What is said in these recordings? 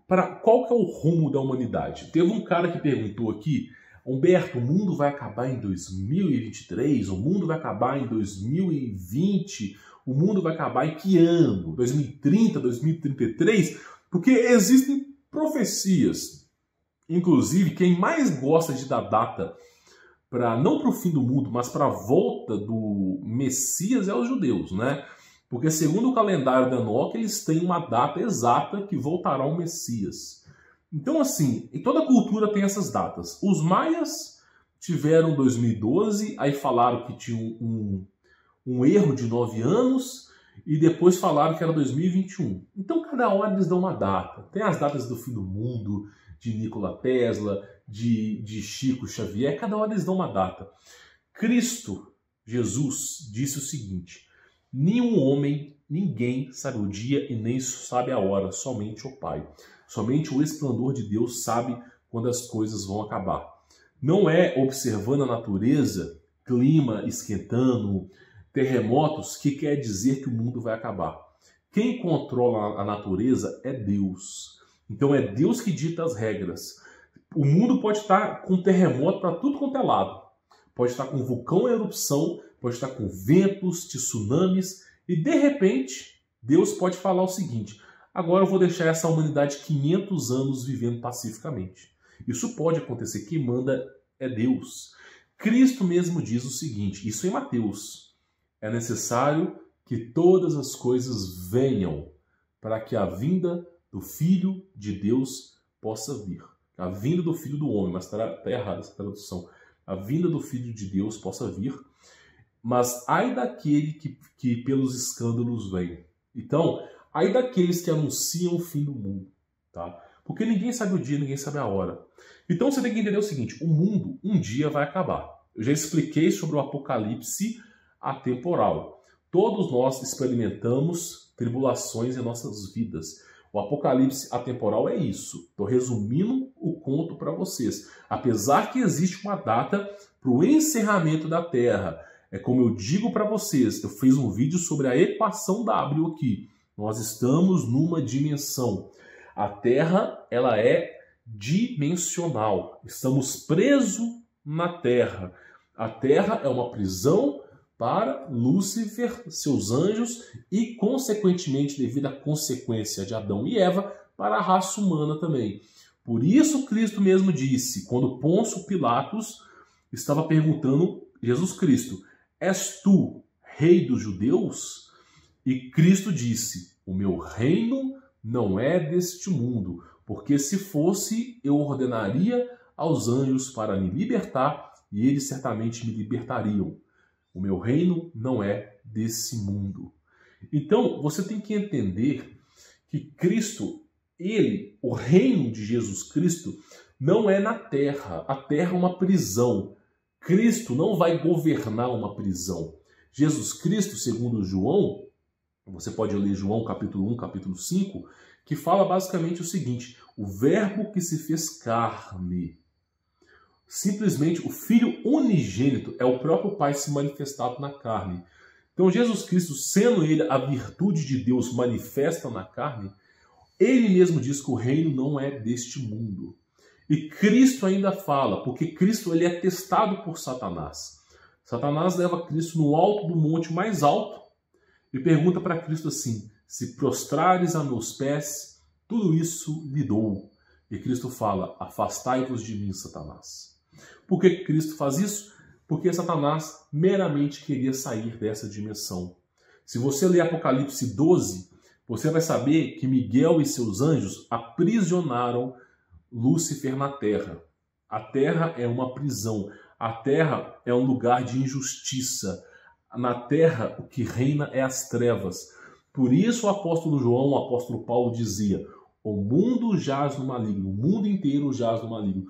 qual que é o rumo da humanidade? Teve um cara que perguntou aqui, Humberto, o mundo vai acabar em 2023? O mundo vai acabar em 2020? O mundo vai acabar em que ano? 2030, 2033? Porque existem profecias. Inclusive, quem mais gosta de dar data não para o fim do mundo, mas para a volta do Messias é os judeus, né? Porque segundo o calendário da Enoque, eles têm uma data exata que voltará o Messias. Então, assim, em toda cultura tem essas datas. Os maias tiveram 2012, aí falaram que tinha um erro de 9 anos, e depois falaram que era 2021. Então, cada hora eles dão uma data. Tem as datas do fim do mundo, de Nikola Tesla, de Chico Xavier, cada hora eles dão uma data. Cristo, Jesus, disse o seguinte: nenhum homem, ninguém sabe o dia e nem sabe a hora, somente o Pai. Somente o esplendor de Deus sabe quando as coisas vão acabar. Não é observando a natureza, clima esquentando, terremotos, que quer dizer que o mundo vai acabar. Quem controla a natureza é Deus. Então é Deus que dita as regras. O mundo pode estar com terremoto para tudo quanto é lado. Pode estar com vulcão em erupção, pode estar com ventos, tsunamis, e de repente Deus pode falar o seguinte: agora eu vou deixar essa humanidade 500 anos vivendo pacificamente. Isso pode acontecer, quem manda é Deus. Cristo mesmo diz o seguinte, isso em Mateus: é necessário que todas as coisas venham para que a vinda do Filho de Deus possa vir. A vinda do Filho do Homem, mas está errada essa tradução. A vinda do Filho de Deus possa vir, mas ai daquele que pelos escândalos vem. Então, ai daqueles que anunciam o fim do mundo, tá? Porque ninguém sabe o dia, ninguém sabe a hora. Então você tem que entender o seguinte, o mundo um dia vai acabar. Eu já expliquei sobre o apocalipse atemporal. Todos nós experimentamos tribulações em nossas vidas. O apocalipse atemporal é isso. Estou resumindo o conto para vocês. Apesar que existe uma data para o encerramento da Terra. É como eu digo para vocês, eu fiz um vídeo sobre a equação W aqui. Nós estamos numa dimensão. A Terra, ela é dimensional. Estamos presos na Terra. A Terra é uma prisão para Lúcifer, seus anjos e, consequentemente, devido à consequência de Adão e Eva, para a raça humana também. Por isso Cristo mesmo disse, quando Pôncio Pilatos estava perguntando Jesus Cristo: és tu rei dos judeus? E Cristo disse: o meu reino não é deste mundo, porque se fosse, eu ordenaria aos anjos para me libertar e eles certamente me libertariam. O meu reino não é desse mundo. Então, você tem que entender que Cristo, o reino de Jesus Cristo, não é na terra. A terra é uma prisão. Cristo não vai governar uma prisão. Jesus Cristo, segundo João, você pode ler João capítulo 1, capítulo 5, que fala basicamente o seguinte: o verbo que se fez carne. Simplesmente o Filho unigênito é o próprio Pai se manifestado na carne. Então Jesus Cristo, sendo ele a virtude de Deus manifesta na carne, ele mesmo diz que o reino não é deste mundo. E Cristo ainda fala, porque Cristo ele é testado por Satanás. Satanás leva Cristo no alto do monte mais alto e pergunta para Cristo assim: se prostrares a meus pés, tudo isso lhe dou. E Cristo fala: afastai-vos de mim, Satanás. Por que Cristo faz isso? Porque Satanás meramente queria sair dessa dimensão. Se você ler Apocalipse 12, você vai saber que Miguel e seus anjos aprisionaram Lúcifer na terra. A terra é uma prisão. A terra é um lugar de injustiça. Na terra, o que reina é as trevas. Por isso o apóstolo João, o apóstolo Paulo dizia: o mundo jaz no maligno, o mundo inteiro jaz no maligno.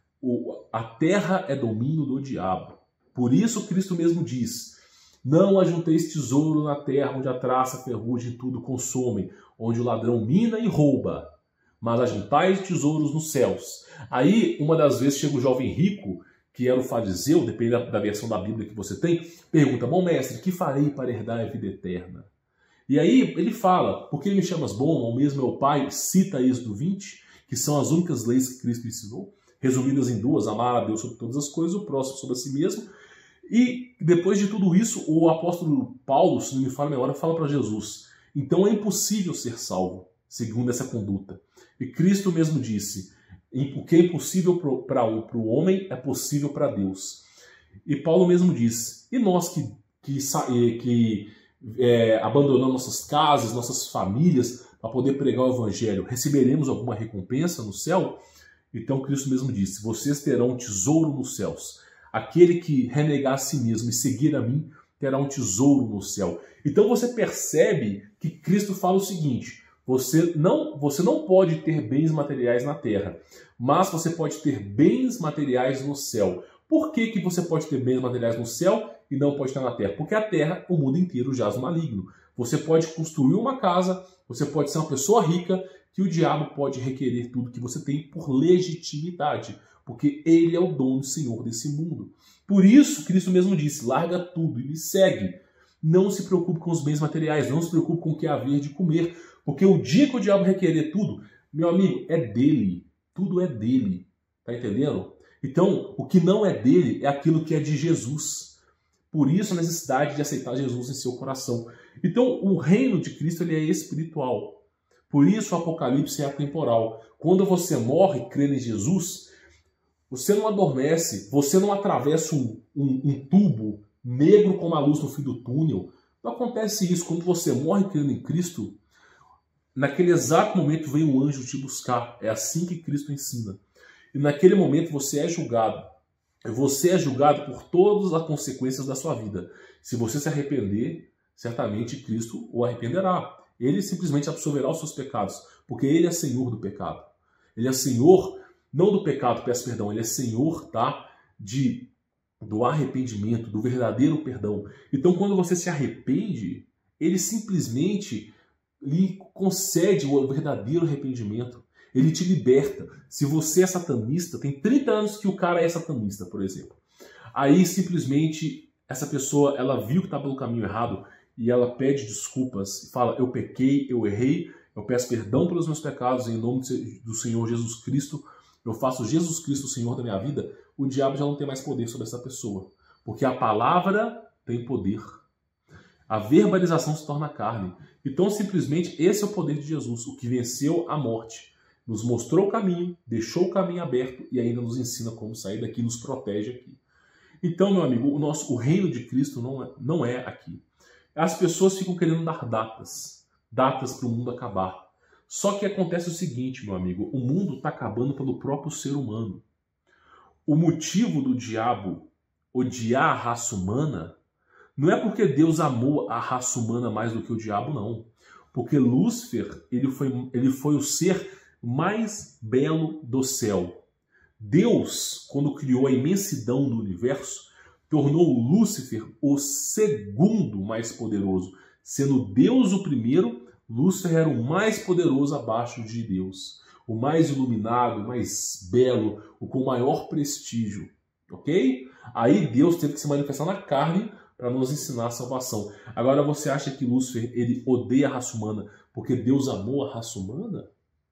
A terra é domínio do diabo. Por isso Cristo mesmo diz: não ajunteis tesouro na terra, onde a traça, a ferrugem e tudo consomem, onde o ladrão mina e rouba, mas ajuntais tesouros nos céus. Aí, uma das vezes, chega o jovem rico, que era o fariseu, depende da versão da Bíblia que você tem, pergunta: bom mestre, que farei para herdar a vida eterna? E aí ele fala: por que me chamas bom? Ao mesmo é o Pai, cita Êxodo 20, que são as únicas leis que Cristo ensinou, resumidas em duas: amar a Deus sobre todas as coisas, o próximo sobre a si mesmo. E depois de tudo isso, o apóstolo Paulo, se não me falha a memória, fala para Jesus: então é impossível ser salvo segundo essa conduta. E Cristo mesmo disse: o que é impossível para o homem é possível para Deus. E Paulo mesmo diz: e nós que abandonamos nossas casas, nossas famílias para poder pregar o evangelho, receberemos alguma recompensa no céu? Então Cristo mesmo disse: vocês terão um tesouro nos céus. Aquele que renegar a si mesmo e seguir a mim terá um tesouro no céu. Então você percebe que Cristo fala o seguinte: você não pode ter bens materiais na terra, mas você pode ter bens materiais no céu. Por que você pode ter bens materiais no céu e não pode ter na terra? Porque a terra, o mundo inteiro jaz no maligno. Você pode construir uma casa, você pode ser uma pessoa rica, que o diabo pode requerer tudo que você tem por legitimidade, porque ele é o dono e senhor desse mundo. Por isso, Cristo mesmo disse: larga tudo e me segue. Não se preocupe com os bens materiais, não se preocupe com o que há a haver de comer, porque o dia que o diabo requerer tudo, meu amigo, é dele. Tudo é dele. Tá entendendo? Então, o que não é dele é aquilo que é de Jesus. Por isso a necessidade de aceitar Jesus em seu coração. Então, o reino de Cristo ele é espiritual. Por isso o Apocalipse é atemporal. Quando você morre crendo em Jesus, você não adormece, você não atravessa um tubo negro como a luz no fim do túnel. Não acontece isso. Quando você morre crendo em Cristo, naquele exato momento vem um anjo te buscar. É assim que Cristo ensina. E naquele momento você é julgado. Você é julgado por todas as consequências da sua vida. Se você se arrepender, certamente Cristo o arrependerá. Ele simplesmente absolverá os seus pecados, porque ele é Senhor do pecado. Ele é Senhor, não do pecado, peço perdão, ele é Senhor, tá? Do arrependimento, do verdadeiro perdão. Então, quando você se arrepende, ele simplesmente lhe concede o verdadeiro arrependimento. Ele te liberta. Se você é satanista, tem 30 anos que o cara é satanista, por exemplo. Aí, simplesmente, essa pessoa, ela viu que está pelo caminho errado e ela pede desculpas e fala: eu pequei, eu errei, eu peço perdão pelos meus pecados em nome do Senhor Jesus Cristo, eu faço Jesus Cristo o Senhor da minha vida. O diabo já não tem mais poder sobre essa pessoa, porque a palavra tem poder. A verbalização se torna carne. Então, simplesmente, esse é o poder de Jesus, o que venceu a morte. Nos mostrou o caminho, deixou o caminho aberto e ainda nos ensina como sair daqui, nos protege aqui. Então, meu amigo, o reino de Cristo não é aqui. As pessoas ficam querendo dar datas para o mundo acabar. Só que acontece o seguinte, meu amigo, o mundo está acabando pelo próprio ser humano. O motivo do diabo odiar a raça humana não é porque Deus amou a raça humana mais do que o diabo, não. Porque Lúcifer, ele foi o ser mais belo do céu. Deus, quando criou a imensidão do universo, tornou Lúcifer o segundo mais poderoso. Sendo Deus o primeiro, Lúcifer era o mais poderoso abaixo de Deus. O mais iluminado, o mais belo, o com maior prestígio. Ok? Aí Deus teve que se manifestar na carne para nos ensinar a salvação. Agora você acha que Lúcifer ele odeia a raça humana porque Deus amou a raça humana?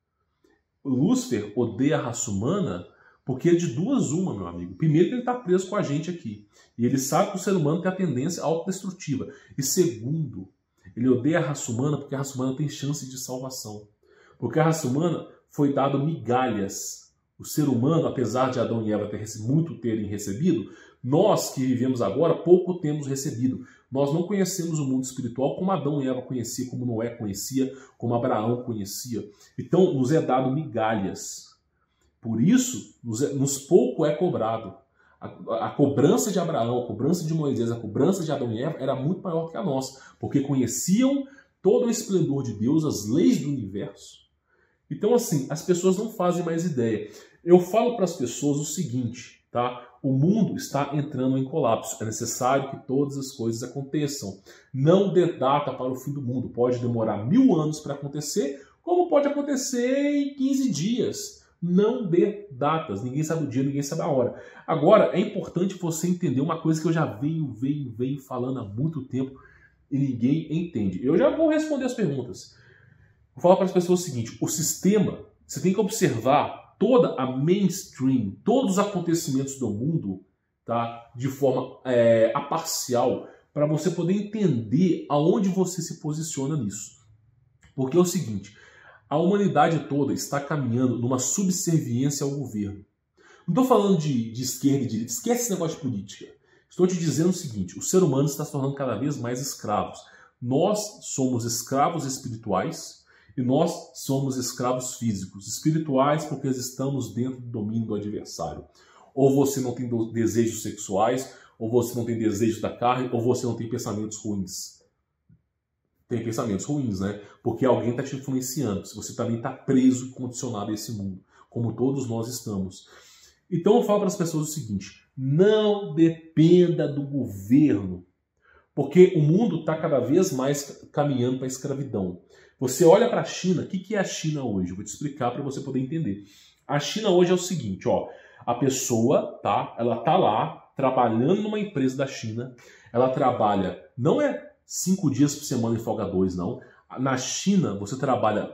Lúcifer odeia a raça humana porque é de duas uma, meu amigo. Primeiro que ele está preso com a gente aqui. E ele sabe que o ser humano tem a tendência autodestrutiva. E segundo, ele odeia a raça humana porque a raça humana tem chance de salvação. Porque a raça humana foi dado migalhas. O ser humano, apesar de Adão e Eva muito terem recebido, nós que vivemos agora, pouco temos recebido. Nós não conhecemos o mundo espiritual como Adão e Eva conheciam, como Noé conhecia, como Abraão conhecia. Então, nos é dado migalhas. Por isso, nos pouco é cobrado. A cobrança de Abraão, a cobrança de Moisés, a cobrança de Adão e Eva era muito maior que a nossa, porque conheciam todo o esplendor de Deus, as leis do universo. Então, assim, as pessoas não fazem mais ideia. Eu falo para as pessoas o seguinte, tá? O mundo está entrando em colapso. É necessário que todas as coisas aconteçam. Não dê data para o fim do mundo. Pode demorar 1000 anos para acontecer, como pode acontecer em 15 dias. Não dê datas. Ninguém sabe o dia, ninguém sabe a hora. Agora, é importante você entender uma coisa que eu já venho falando há muito tempo e ninguém entende. Eu já vou responder as perguntas. Vou falar para as pessoas o seguinte: o sistema Você tem que observar toda a mainstream, todos os acontecimentos do mundo, tá? De forma aparcial, para você poder entender aonde você se posiciona nisso. Porque é o seguinte, a humanidade toda está caminhando numa subserviência ao governo. Não estou falando de esquerda e direita, esquece esse negócio de política. Estou te dizendo o seguinte, o ser humano está se tornando cada vez mais escravos. Nós somos escravos espirituais e nós somos escravos físicos. Espirituais porque estamos dentro do domínio do adversário. Ou você não tem desejos sexuais, ou você não tem desejos da carne, ou você não tem pensamentos ruins. Tem pensamentos ruins, né? Porque alguém está te influenciando. Você também está preso e condicionado a esse mundo, como todos nós estamos. Então eu falo para as pessoas o seguinte, não dependa do governo, porque o mundo está cada vez mais caminhando para a escravidão. Você olha para a China, o que é a China hoje? Eu vou te explicar para você poder entender. A China hoje é o seguinte, ó, a pessoa, tá? Ela tá lá trabalhando numa empresa da China, ela trabalha, não é 5 dias por semana e folga 2, não. Na China, você trabalha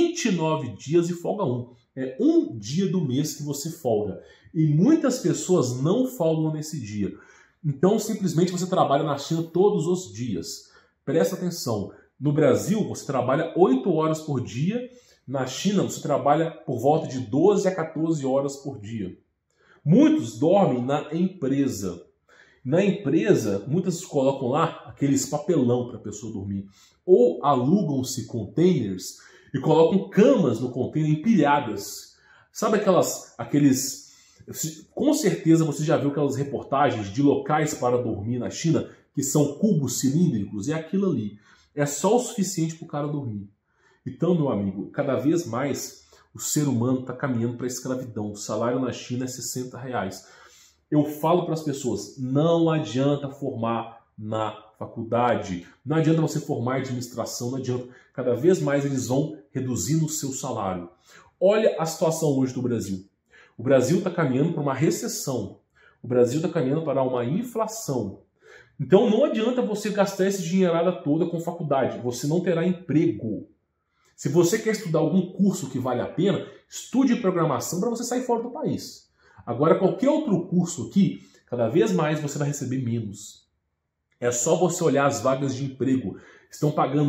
29 dias e folga 1. É um dia do mês que você folga. E muitas pessoas não folgam nesse dia. Então, simplesmente, você trabalha na China todos os dias. Presta atenção. No Brasil, você trabalha 8 horas por dia. Na China, você trabalha por volta de 12 a 14 horas por dia. Muitos dormem na empresa. Na empresa, muitas colocam lá aqueles papelão para a pessoa dormir. Ou alugam-se containers e colocam camas no container empilhadas. Sabe aqueles... Com certeza você já viu aquelas reportagens de locais para dormir na China, que são cubos cilíndricos, é aquilo ali. É só o suficiente para o cara dormir. Então, meu amigo, cada vez mais o ser humano está caminhando para a escravidão. O salário na China é R$60. Eu falo para as pessoas, não adianta formar na faculdade, não adianta você formar administração, não adianta. Cada vez mais eles vão reduzindo o seu salário. Olha a situação hoje do Brasil. O Brasil está caminhando para uma recessão. O Brasil está caminhando para uma inflação. Então não adianta você gastar essa dinheirada toda com faculdade. Você não terá emprego. Se você quer estudar algum curso que vale a pena, estude programação para você sair fora do país. Agora, qualquer outro curso aqui, cada vez mais você vai receber menos. É só você olhar as vagas de emprego. Estão pagando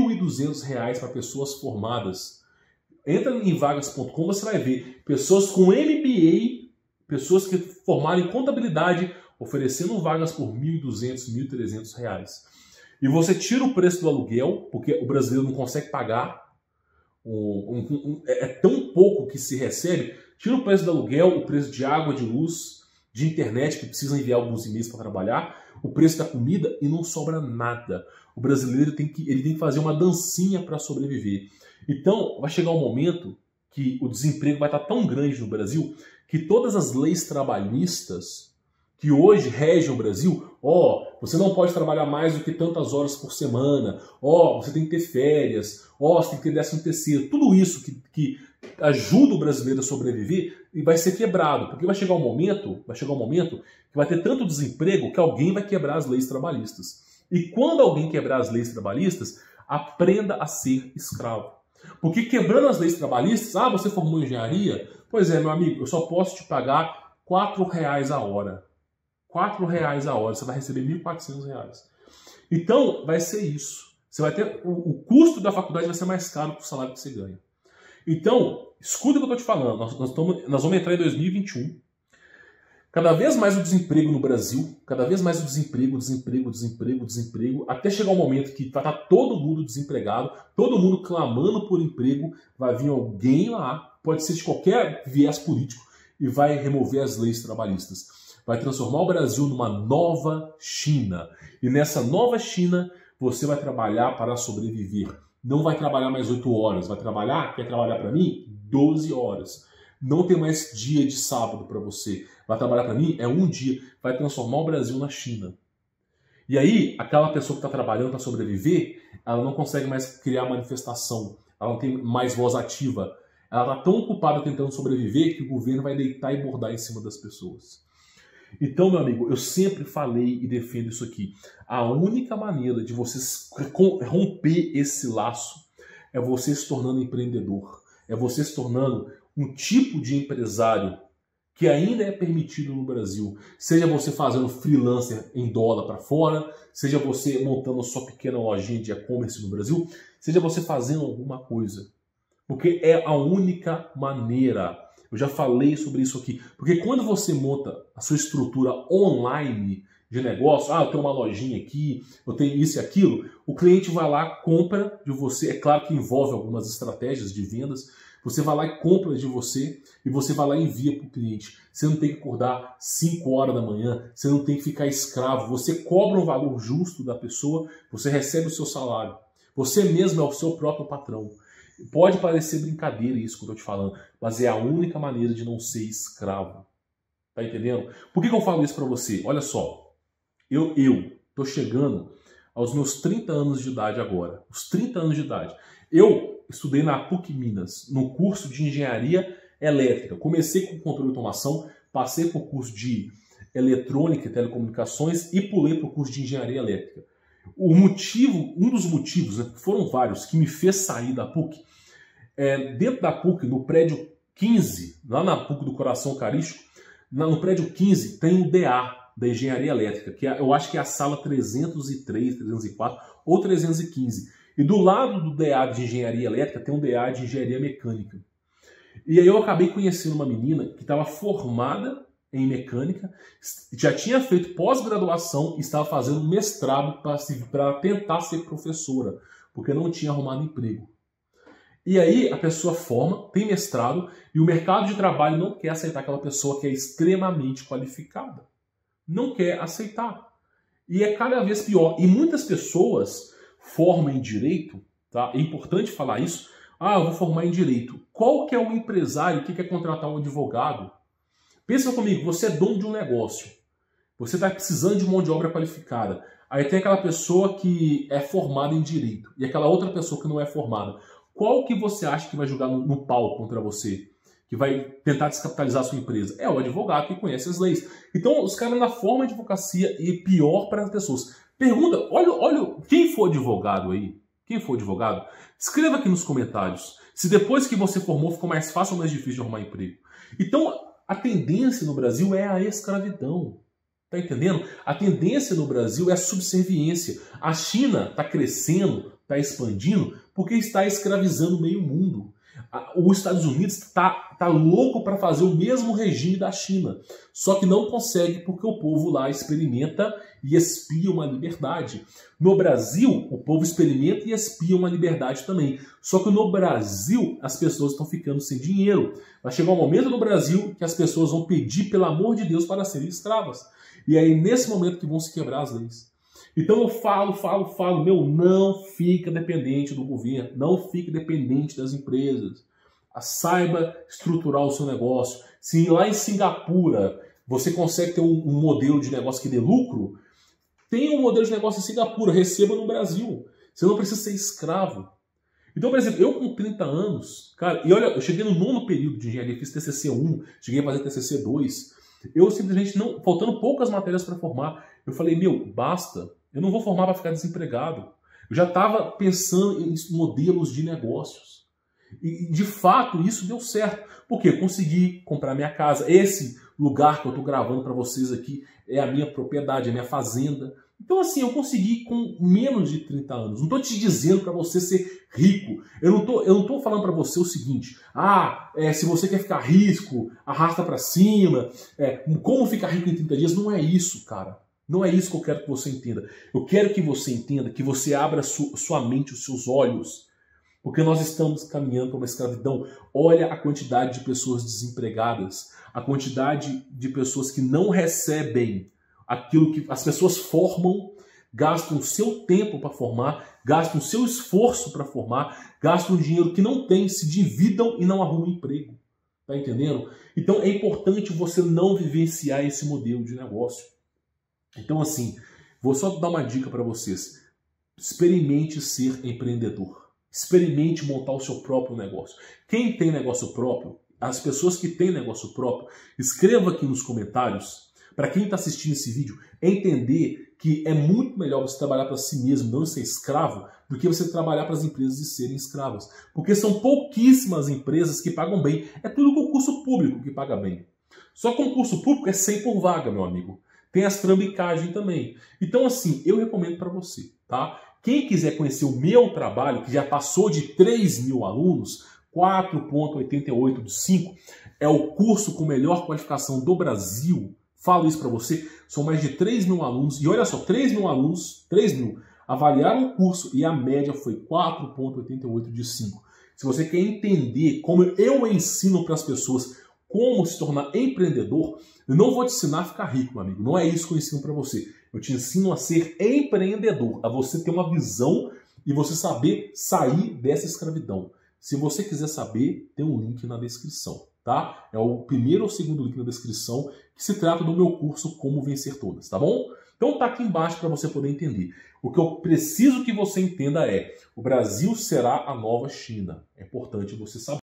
R$1.200 para pessoas formadas. Entra em vagas.com, você vai ver pessoas com MBA, pessoas que formaram em contabilidade, oferecendo vagas por R$1.200, R$1.300. E você tira o preço do aluguel, porque o brasileiro não consegue pagar. É tão pouco que se recebe. Tira o preço do aluguel, o preço de água, de luz, de internet, que precisa enviar alguns e-mails para trabalhar, o preço da comida e não sobra nada. O brasileiro tem que fazer uma dancinha para sobreviver. Então, vai chegar um momento que o desemprego vai estar tão grande no Brasil que todas as leis trabalhistas que hoje regem o Brasil, você não pode trabalhar mais do que tantas horas por semana, você tem que ter férias, você tem que ter 13º, tudo isso que ajuda o brasileiro a sobreviver e vai ser quebrado, porque vai chegar um momento que vai ter tanto desemprego que alguém vai quebrar as leis trabalhistas. E quando alguém quebrar as leis trabalhistas, aprenda a ser escravo. Porque quebrando as leis trabalhistas, você formou em engenharia? Pois é, meu amigo, eu só posso te pagar R$4 a hora. R$4 a hora, você vai receber R$1.400. Então, vai ser isso. Você vai ter o custo da faculdade vai ser mais caro que o salário que você ganha. Então, escuta o que eu estou te falando. Nós vamos entrar em 2021. Cada vez mais o desemprego no Brasil, cada vez mais o desemprego, até chegar um momento que vai estar todo mundo desempregado, todo mundo clamando por emprego, vai vir alguém lá, pode ser de qualquer viés político, e vai remover as leis trabalhistas. Vai transformar o Brasil numa nova China. E nessa nova China, você vai trabalhar para sobreviver. Não vai trabalhar mais 8 horas, quer trabalhar para mim? 12 horas. Não tem mais dia de sábado para você. Vai trabalhar para mim? É um dia. Vai transformar o Brasil na China. E aí, aquela pessoa que está trabalhando para sobreviver, ela não consegue mais criar manifestação. Ela não tem mais voz ativa. Ela está tão ocupada tentando sobreviver que o governo vai deitar e bordar em cima das pessoas. Então, meu amigo, eu sempre falei e defendo isso aqui. A única maneira de você romper esse laço é você se tornando empreendedor. é você se tornando um tipo de empresário que ainda é permitido no Brasil. Seja você fazendo freelancer em dólar para fora, seja você montando a sua pequena lojinha de e-commerce no Brasil, seja você fazendo alguma coisa. Porque é a única maneira. Eu já falei sobre isso aqui. Porque quando você monta a sua estrutura online de negócio, eu tenho uma lojinha aqui, eu tenho isso e aquilo, o cliente vai lá, compra de você. É claro que envolve algumas estratégias de vendas. Você vai lá e compra de você e você vai lá e envia para o cliente. Você não tem que acordar 5 horas da manhã, você não tem que ficar escravo. Você cobra um valor justo da pessoa, você recebe o seu salário. Você mesmo é o seu próprio patrão. Pode parecer brincadeira isso que eu estou te falando, mas é a única maneira de não ser escravo. Tá entendendo? Por que eu falo isso para você? Olha só, eu estou chegando aos meus 30 anos de idade agora. Os 30 anos de idade. Eu estudei na PUC Minas, no curso de Engenharia Elétrica. Comecei com controle de automação, passei por curso de Eletrônica e Telecomunicações e pulei para o curso de Engenharia Elétrica. Um dos motivos, né, foram vários, que me fez sair da PUC, dentro da PUC, no prédio 15, lá na PUC do Coração Eucarístico, no prédio 15 tem o DA, da Engenharia Elétrica, que eu acho que é a sala 303, 304 ou 315. E do lado do DA de Engenharia Elétrica tem um DA de Engenharia Mecânica. E aí eu acabei conhecendo uma menina que estava formada em mecânica, já tinha feito pós-graduação e estava fazendo mestrado para tentar ser professora, porque não tinha arrumado emprego. E aí a pessoa forma, tem mestrado, e o mercado de trabalho não quer aceitar aquela pessoa que é extremamente qualificada. Não quer aceitar. E é cada vez pior. E muitas pessoas formam em direito, tá? É importante falar isso. Eu vou formar em direito. Qual que é o empresário que quer contratar um advogado? Pensa comigo, você é dono de um negócio. Você está precisando de mão de obra qualificada. Aí tem aquela pessoa que é formada em direito e aquela outra pessoa que não é formada. Qual que você acha que vai jogar no pau contra você? Que vai tentar descapitalizar a sua empresa? É o advogado que conhece as leis. Então, os caras na forma de advocacia e pior para as pessoas. Pergunta, olha, quem for advogado aí? Quem for advogado? Escreva aqui nos comentários se depois que você formou ficou mais fácil ou mais difícil de arrumar emprego. Então, a tendência no Brasil é a escravidão. Tá entendendo? A tendência no Brasil é a subserviência. A China está crescendo, está expandindo, porque está escravizando meio mundo. Os Estados Unidos está louco para fazer o mesmo regime da China. Só que não consegue porque o povo lá experimenta e expia uma liberdade. No Brasil, o povo experimenta e expia uma liberdade também. Só que no Brasil, as pessoas estão ficando sem dinheiro. Vai chegar um momento no Brasil que as pessoas vão pedir, pelo amor de Deus, para serem escravas. E aí, nesse momento, que vão se quebrar as leis. Então eu falo, não fica dependente do governo, não fique dependente das empresas. Saiba estruturar o seu negócio. Se lá em Singapura você consegue ter um modelo de negócio que dê lucro, tenha um modelo de negócio em Singapura, receba no Brasil. Você não precisa ser escravo. Então, por exemplo, eu com 30 anos, cara, e olha, eu cheguei no 9º período de engenharia, fiz TCC 1, cheguei a fazer TCC 2, eu simplesmente, faltando poucas matérias para formar, eu falei, basta, eu não vou formar para ficar desempregado. Eu já estava pensando em modelos de negócios. E, de fato, isso deu certo. Porque eu consegui comprar minha casa. Esse lugar que eu estou gravando para vocês aqui é a minha propriedade, é a minha fazenda. Então, assim, eu consegui com menos de 30 anos. Não estou te dizendo para você ser rico. Eu não estou falando para você o seguinte. Se você quer ficar rico, arrasta para cima. Como ficar rico em 30 dias? Não é isso, cara. Não é isso que eu quero que você entenda. Eu quero que você entenda, que você abra sua mente, os seus olhos. Porque nós estamos caminhando para uma escravidão. Olha a quantidade de pessoas desempregadas. A quantidade de pessoas que não recebem aquilo que as pessoas formam, gastam o seu tempo para formar, gastam o seu esforço para formar, gastam dinheiro que não tem, se dividam e não arrumam emprego. Tá entendendo? Então é importante você não vivenciar esse modelo de negócio. Então, assim, vou só dar uma dica para vocês. Experimente ser empreendedor. Experimente montar o seu próprio negócio. Quem tem negócio próprio, as pessoas que têm negócio próprio, escreva aqui nos comentários, para quem está assistindo esse vídeo, é entender que é muito melhor você trabalhar para si mesmo, não ser escravo, do que você trabalhar para as empresas e serem escravas. Porque são pouquíssimas empresas que pagam bem. É tudo concurso público que paga bem. Só concurso público é 100 por vaga, meu amigo. Tem as trambicagens também. Então, assim, eu recomendo para você, tá? Quem quiser conhecer o meu trabalho, que já passou de 3 mil alunos, 4,88 de 5, é o curso com melhor qualificação do Brasil. Falo isso para você, são mais de 3 mil alunos. E olha só, 3 mil alunos, 3 mil, avaliaram o curso e a média foi 4,88 de 5. Se você quer entender como eu ensino para as pessoas como se tornar empreendedor, eu não vou te ensinar a ficar rico, meu amigo. Não é isso que eu ensino para você. Eu te ensino a ser empreendedor, a você ter uma visão e você saber sair dessa escravidão. Se você quiser saber, tem um link na descrição, tá? É o primeiro ou segundo link na descrição que se trata do meu curso Como Vencer Todas, tá bom? Então tá aqui embaixo para você poder entender. O que eu preciso que você entenda é: o Brasil será a nova China. É importante você saber.